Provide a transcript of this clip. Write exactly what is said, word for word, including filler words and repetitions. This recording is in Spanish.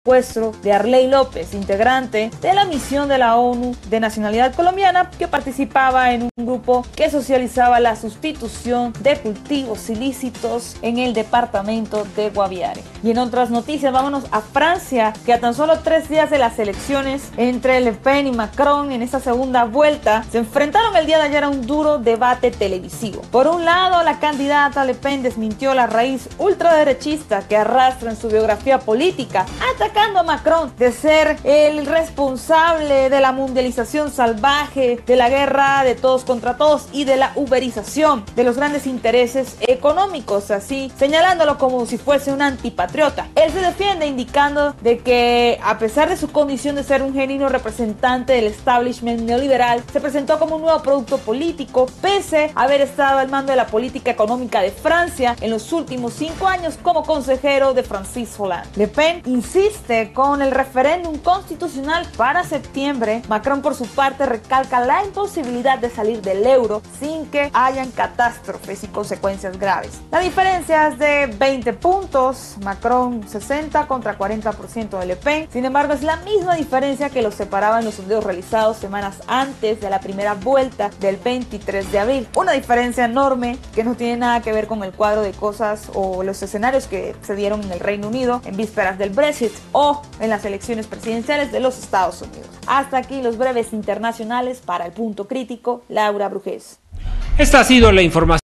secuestro de Arley López, integrante de la misión de la ONU de nacionalidad colombiana que participaba en un grupo que socializaba la sustitución de cultivos ilícitos en el departamento de Guaviare. Y en otras noticias, vámonos a Francia, que a tan solo tres días de las elecciones entre Le Pen y Macron en esta segunda vuelta se enfrentaron el día de ayer a un duro debate televisivo. Por un lado, la candidata Le Pen desmintió la raíz ultraderechista que arrastra en su biografía política, atacando a Macron de ser el responsable de la mundialización salvaje, de la guerra de todos contra todos y de la uberización de los grandes intereses económicos, así señalándolo como si fuese un antipatriota. Él se defiende indicando de que a pesar de su condición de ser un genuino representante del establishment neoliberal, se presentó como un nuevo producto político, pese a haber estado al mando de la política económica de Francia en los últimos cinco años como consejero de Francis Hollande. Le Pen insiste con el referéndum constitucional para septiembre. Macron, por su parte, recalca la imposibilidad de salir del euro sin que hayan catástrofes y consecuencias graves. La diferencia es de veinte puntos, Macron sesenta contra cuarenta por ciento de Le Pen. Sin embargo, es la misma diferencia que los separaba en los sondeos realizados semanas antes de la primera vuelta del veintitrés de abril. Una diferencia enorme que no tiene nada que ver con el cuadro de cosas o los escenarios que se dieron en el Reino Unido en vísperas del Brexit o en las elecciones presidenciales de los Estados Unidos. Hasta aquí los breves internacionales para El Punto Crítico. Laura Brujés. Esta ha sido la información.